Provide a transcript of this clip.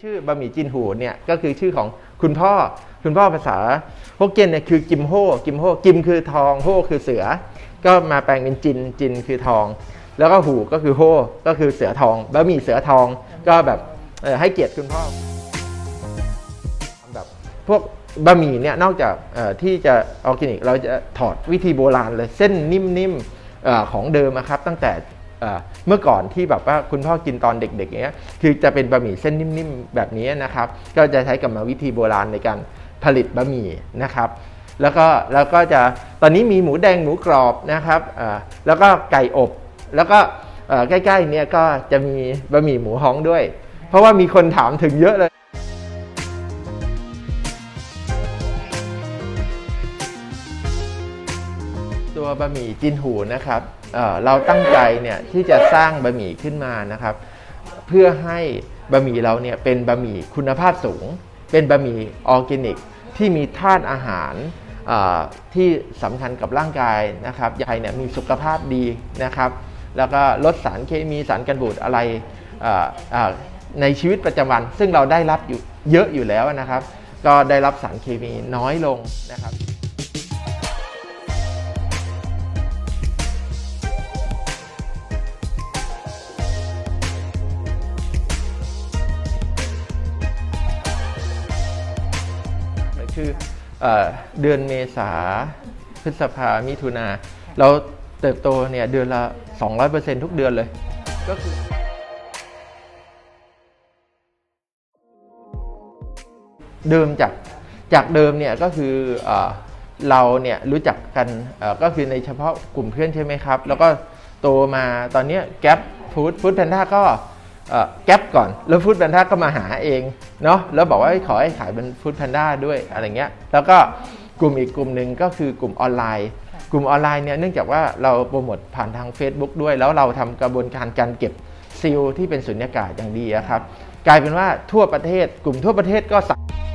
ชื่อบะหมี่จินหูเนี่ยก็คือชื่อของคุณพ่อภาษาฮกเกี้ยนเนี่ยคือกิมโฮกิมคือทองโฮคือเสือก็มาแปลงเป็นจินคือทองแล้วก็หูก็คือโฮก็คือเสือทองบะหมี่เสือทองก็แบบให้เกียรติคุณพ่อแบบพวกบะหมี่เนี่ยนอกจากที่จะออร์แกนิกเราจะถอดวิธีโบราณเลยเส้นนิ่มๆของเดิมนะครับตั้งแต่เมื่อก่อนที่แบบว่าคุณพ่อกินตอนเด็กๆอย่างเงี้ยคือจะเป็นบะหมี่เส้นนิ่มๆแบบนี้นะครับก็จะใช้กรรมวิธีโบราณในการผลิตบะหมี่นะครับแล้วก็จะตอนนี้มีหมูแดงหมูกรอบนะครับแล้วก็ไก่อบแล้วก็ใกล้ๆเนี่ยก็จะมีบะหมี่หมูฮ้องด้วยเพราะว่ามีคนถามถึงเยอะเลยตัวบะหมี่จินหูนะครับเราตั้งใจเนี่ยที่จะสร้างบะหมี่ขึ้นมานะครับเพื่อให้บะหมี่เราเนี่ยเป็นบะหมี่คุณภาพสูงเป็นบะหมี่ออร์แกนิกที่มีธาตุอาหารที่สำคัญกับร่างกายนะครับอยากให้เนี่ยมีสุขภาพดีนะครับแล้วก็ลดสารเคมีสารกันบูดอะไรในชีวิตประจำวันซึ่งเราได้รับอยู่เยอะอยู่แล้วนะครับก็ได้รับสารเคมีน้อยลงนะครับคือเดือนเมษาพฤษภามิถุนาเราเติบโตเนี่ยเดือนละ 200% ทุกเดือนเลยก็คือเดิมจากเดิมเนี่ยก็คือเราเนี่ยรู้จักกันก็คือในเฉพาะกลุ่มเพื่อนใช่ไหมครับแล้วก็โตมาตอนนี้แก๊ปฟู้ดแพนด้าก็แก๊ปก่อนแล้วฟู้ดแพนด้าก็มาหาเองเนาะแล้วบอกว่าขอให้ขายเป็นฟู้ดแพนด้าด้วยอะไรเงี้ยแล้วก็กลุ่มอีกกลุ่มหนึ่งก็คือกลุ่มออนไลน์เนี่ยเนื่องจากว่าเราโปรโมทผ่านทาง Facebook ด้วยแล้วเราทำกระบวนการการเก็บซีลที่เป็นสุญญากาศอย่างดีครับกลายเป็นว่าทั่วประเทศกลุ่มทั่วประเทศก็สั่ง